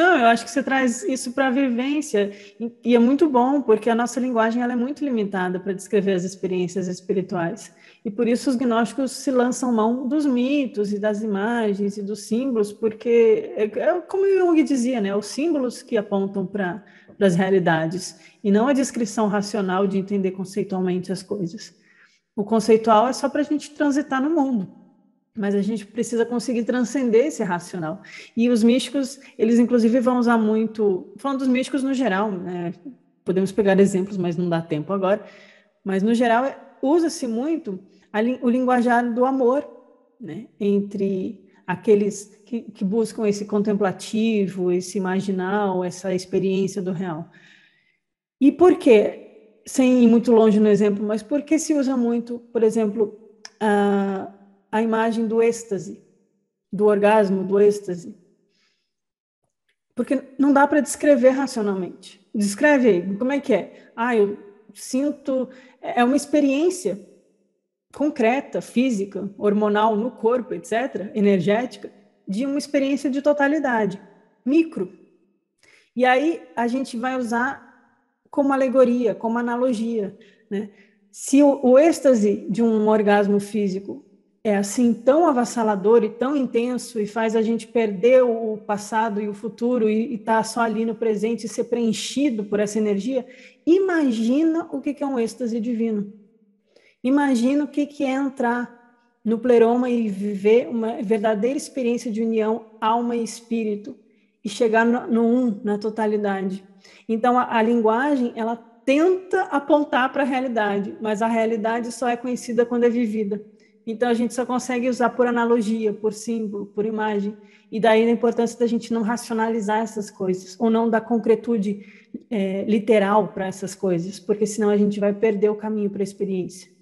Não, eu acho que você traz isso para a vivência, e é muito bom, porque a nossa linguagem ela é muito limitada para descrever as experiências espirituais. E por isso os gnósticos se lançam mão dos mitos e das imagens e dos símbolos, porque é como Jung dizia, né? Os símbolos que apontam para as realidades, e não a descrição racional de entender conceitualmente as coisas. O conceitual é só para a gente transitar no mundo, mas a gente precisa conseguir transcender esse racional. E os místicos, eles inclusive vão usar muito, falando dos místicos no geral, né? Podemos pegar exemplos, mas não dá tempo agora, mas no geral usa-se muito o linguajar do amor, né? Entre aqueles que buscam esse contemplativo, esse marginal, essa experiência do real. E por quê? Sem ir muito longe no exemplo, mas por que se usa muito, por exemplo, a imagem do êxtase, do orgasmo, do êxtase? Porque não dá para descrever racionalmente. Descreve aí, como é que é? Ah, eu sinto... É uma experiência concreta, física, hormonal no corpo, etc., energética, de uma experiência de totalidade, micro. E aí a gente vai usar como alegoria, como analogia, né? Se o êxtase de um orgasmo físico é assim tão avassalador e tão intenso e faz a gente perder o passado e o futuro e estar só ali no presente e ser preenchido por essa energia, imagina o que é um êxtase divino. Imagina o que é entrar no pleroma e viver uma verdadeira experiência de união alma e espírito e chegar no um, na totalidade. Então, a linguagem, ela tenta apontar para a realidade, mas a realidade só é conhecida quando é vivida. Então, a gente só consegue usar por analogia, por símbolo, por imagem. E daí a importância da gente não racionalizar essas coisas, ou não dar concretude literal para essas coisas, porque senão a gente vai perder o caminho para a experiência.